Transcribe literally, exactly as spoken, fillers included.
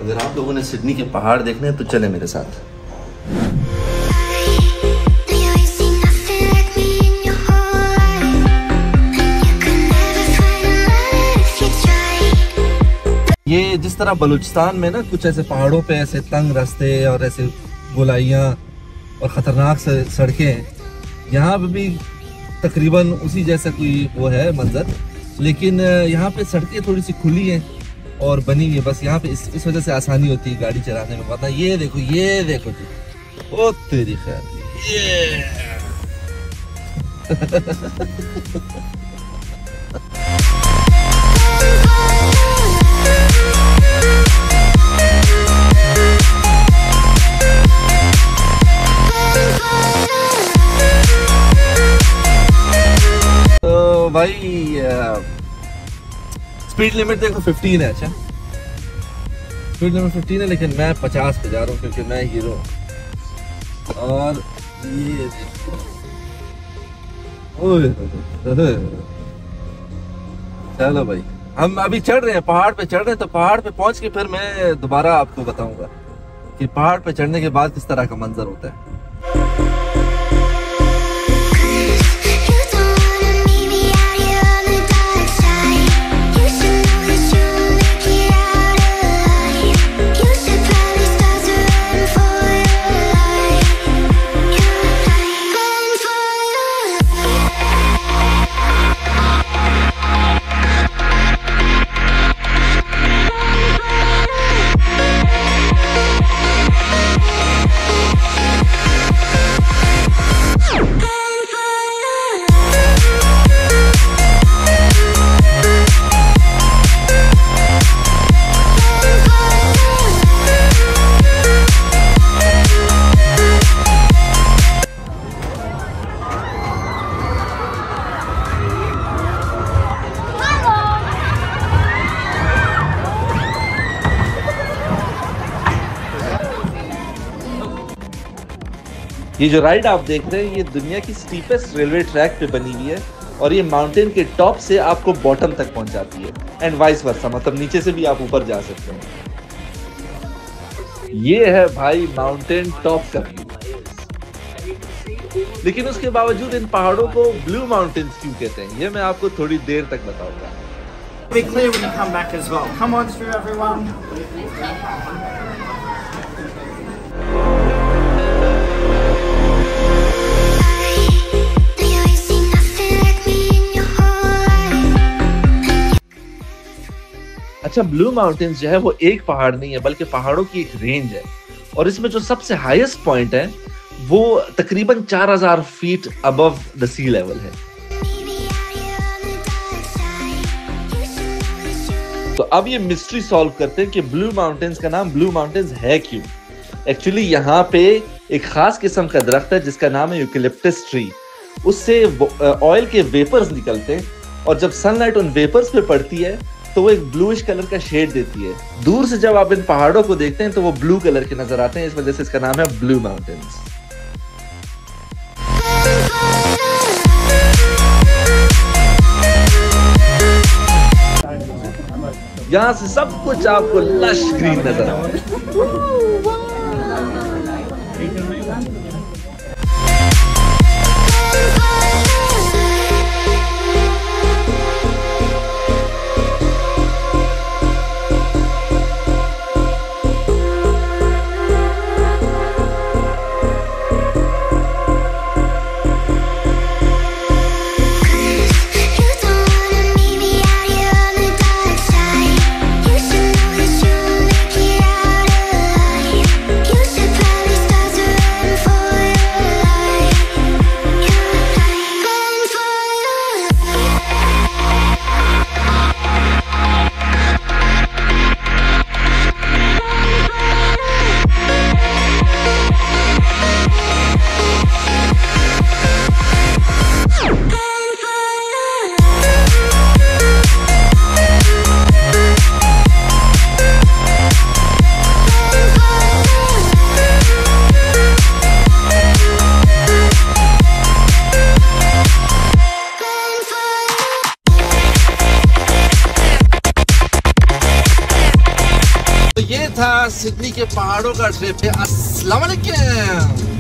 अगर आप लोगों ने सिडनी के पहाड़ देखने हैं तो चले मेरे साथ। ये जिस तरह बलूचिस्तान में ना कुछ ऐसे पहाड़ों पे ऐसे तंग रास्ते और ऐसे गोलाइयाँ और ख़तरनाक से सड़कें हैं, यहाँ पे भी तकरीबन उसी जैसा कोई वो है मंजर, लेकिन यहाँ पे सड़कें थोड़ी सी खुली हैं और बनी हुई है। बस यहाँ पे इस इस वजह से आसानी होती है गाड़ी चलाने में। वरना ये देखो ये देखो जी, ओ तेरी खैर ये तो भाई स्पीड लिमिट देखो फिफ्टीन है। अच्छा स्पीड लिमिट फिफ्टीन है, लेकिन मैं पचास पे जा रहा हूँ क्योंकि मैं हीरो हूँ। और ये चलो भाई हम अभी चढ़ रहे हैं, पहाड़ पे चढ़ रहे हैं, तो पहाड़ पे पहुंच के फिर मैं दोबारा आपको बताऊंगा कि पहाड़ पे चढ़ने के बाद किस तरह का मंजर होता है। ये जो राइड आप देख रहे हैं ये दुनिया की स्टीपेस्ट रेलवे ट्रैक पे बनी हुई है और ये माउंटेन के टॉप से आपको बॉटम तक पहुंचाती है एंड वाइस वर्सा, मतलब नीचे से भी आप ऊपर जा सकते हैं। ये है भाई माउंटेन टॉप का व्यू, लेकिन उसके बावजूद इन पहाड़ों को ब्लू माउंटेन्स क्यों कहते हैं ये मैं आपको थोड़ी देर तक बताऊंगा। Be clear when you come back as well. Come on through everyone. अच्छा ब्लू माउंटेन्स जो है वो एक पहाड़ नहीं है बल्कि पहाड़ों की एक रेंज है और इसमें जो सबसे हाईएस्ट पॉइंट है वो तकरीबन चार हज़ार feet above the sea level है। तो अब ये मिस्ट्री सॉल्व करते हैं कि ब्लू माउंटेन्स का नाम ब्लू माउंटेन्स है क्यों। एक्चुअली यहाँ पे एक खास किस्म का दरख्त है जिसका नाम है यूकेलिप्टस ट्री। उससे ऑयल के वेपर्स निकलते हैं और जब सनलाइट उन वेपर्स पे पड़ती है तो वो एक ब्लूइश कलर का शेड देती है। दूर से जब आप इन पहाड़ों को देखते हैं तो वो ब्लू कलर के नजर आते हैं, इस वजह से इसका नाम है ब्लू माउंटेन्स। यहां से सब कुछ आपको लश ग्रीन नजर आता है। For था सिडनी के पहाड़ों का ट्रिप। अस्सलाम वालेकुम।